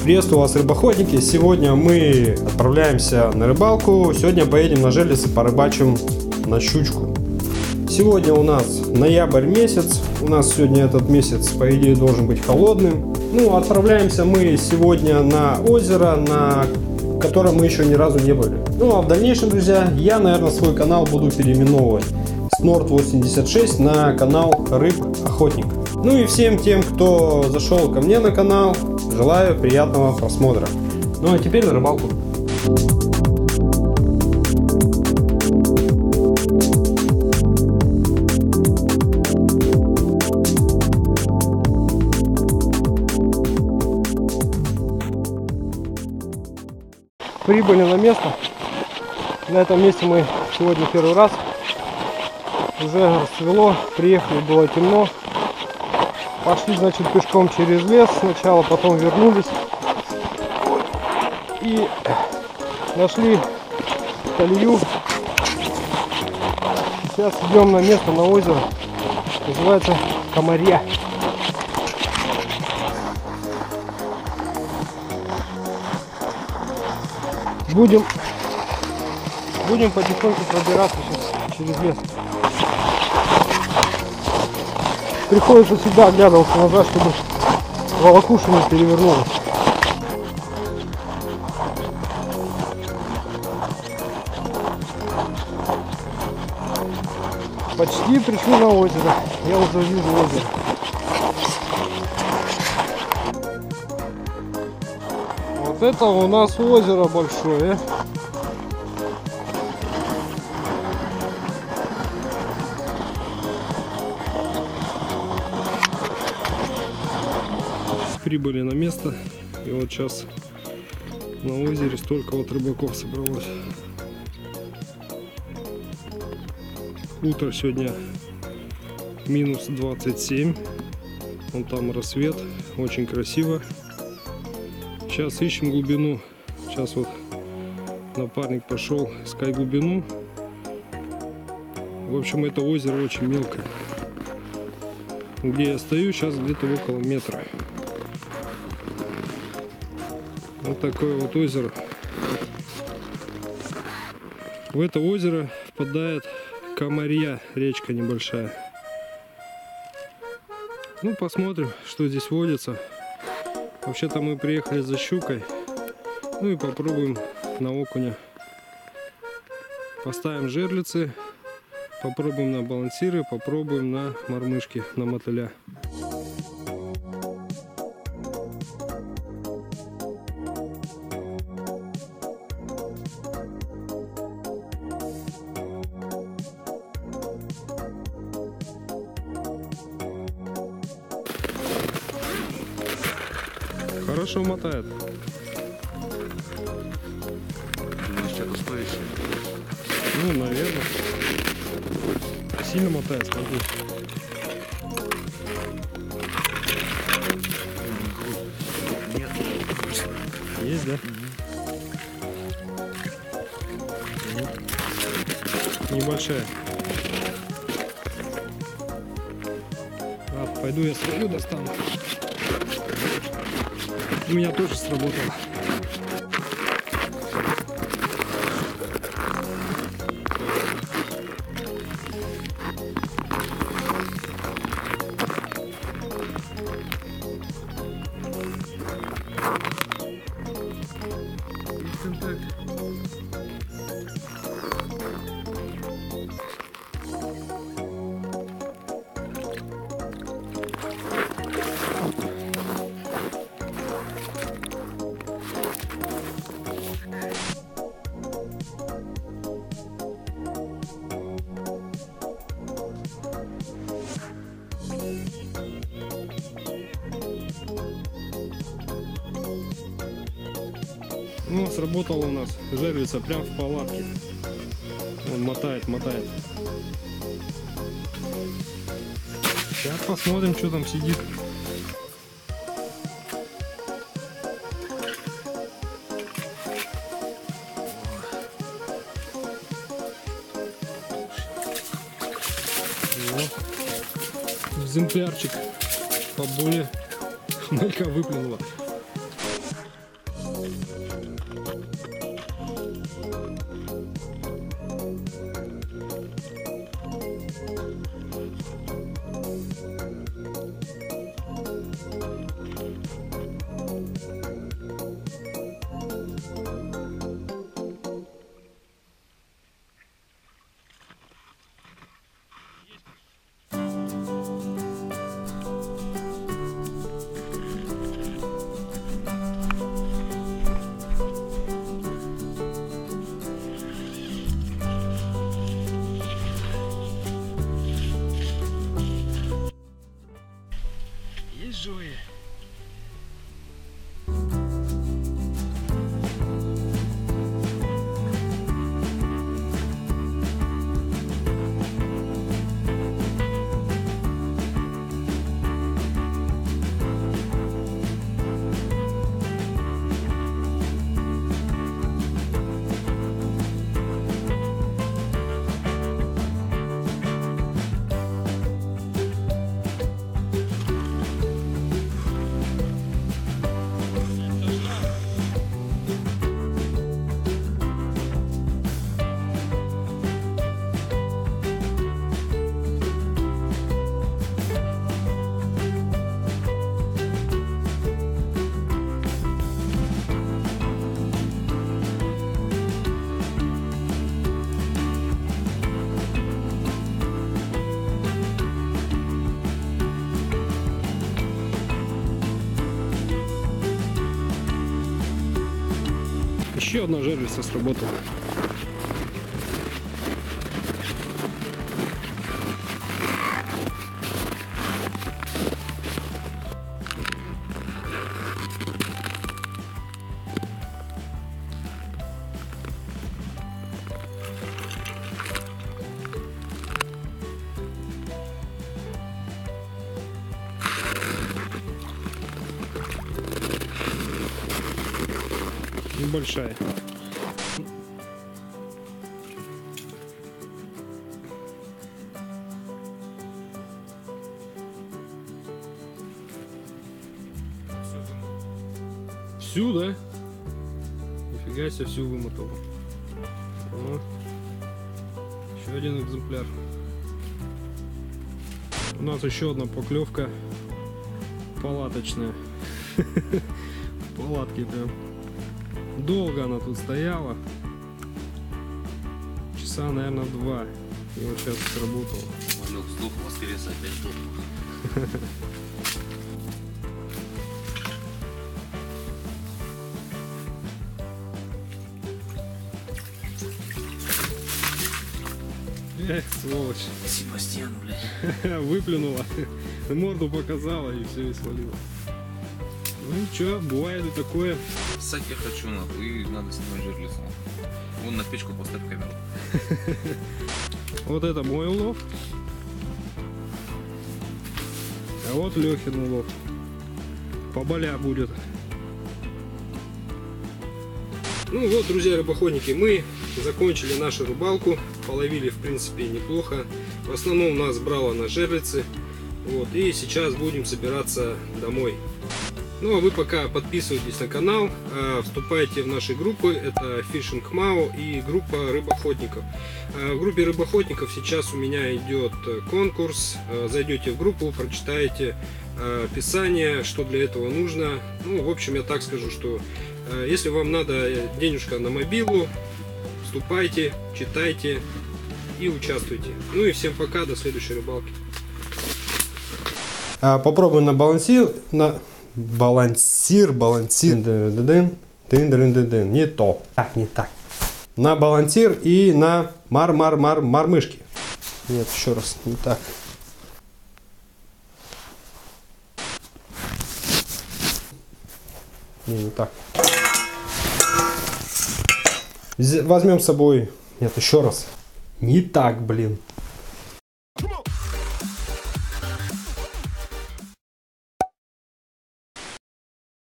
Приветствую вас, рыбоохотники! Сегодня мы отправляемся на рыбалку. Сегодня поедем на Жерлицы, порыбачим на щучку. Сегодня у нас ноябрь месяц. У нас сегодня этот месяц, по идее, должен быть холодным. Ну, отправляемся мы сегодня на озеро, на котором мы еще ни разу не были. Ну, а в дальнейшем, друзья, я, наверное, свой канал буду переименовывать с Nord86 на канал Рыб-Охотник. Ну и всем тем, кто зашел ко мне на канал, желаю приятного просмотра. Ну а теперь на рыбалку. Прибыли на место. На этом месте мы сегодня первый раз. Уже расцвело, приехали, было темно. Пошли, значит, пешком через лес сначала, потом вернулись и нашли колею. Сейчас идем на место, на озеро, называется Комарья. Будем потихоньку пробираться сейчас через лес. Приходится всегда оглядываться назад, чтобы волокуша не перевернулась. Почти пришли на озеро. Я уже вижу озеро. Вот это у нас озеро большое. Прибыли на место, и вот сейчас на озере столько вот рыбаков собралось. Утро сегодня минус 27, вон там рассвет, очень красиво. Сейчас ищем глубину. Сейчас вот напарник пошел искать глубину. В общем, это озеро очень мелкое. Где я стою, сейчас где-то около метра. Вот такое вот озеро. В это озеро впадает Комарья, речка небольшая. Ну, посмотрим, что здесь водится. Вообще-то мы приехали за щукой. Ну и попробуем на окуня. Поставим жерлицы, попробуем на балансиры, попробуем на мормышки, на мотыля. Хорошо мотает. Ну, наверное. Сильно мотает, смотри. Нет. Есть, да? Небольшая. Ладно, пойду я свою достану. У меня тоже сработало. Ну, сработала у нас жерлица прям в палатке. Он мотает. Сейчас посмотрим, что там сидит. Экземплярчик поболее. Малька выплюнула. буржуи. Еще одна жерлица сработала. Небольшая. Всю, да? Нифига себе, всю вымотал. О, еще один экземпляр. У нас еще одна поклевка палаточная. Палатки прям. Долго она тут стояла. Часа, наверное, 2. И вот сейчас сработало. Малек сдох, воскрес, опять сдох. Эх, сволочь. Себастьян, блядь. Выплюнула. Морду показала и все, и свалила. Ну ничего, бывает и такое. Ссать я хочу, нахуй, и надо снимать жерлицу. Вон на печку поставь камеру. Вот это мой улов. А вот Лехин улов. Поболя будет. Ну вот, друзья рыбоходники, мы закончили нашу рыбалку. Половили, в принципе, неплохо. В основном нас брало на жерлицы. Вот, и сейчас будем собираться домой. Ну а вы пока подписывайтесь на канал, вступайте в наши группы, это Fishing Mao и группа рыбоохотников. В группе рыбоохотников сейчас у меня идет конкурс, зайдете в группу, прочитаете описание, что для этого нужно. Ну, в общем, я так скажу, что если вам надо денежка на мобилу, вступайте, читайте и участвуйте. Ну и всем пока, до следующей рыбалки. Попробуем на балансир, балансир. Не то. Так, не так. На балансир и на мормышки. Нет, еще раз, не так. Не так. Возьмем с собой. Нет, еще раз. Не так, блин.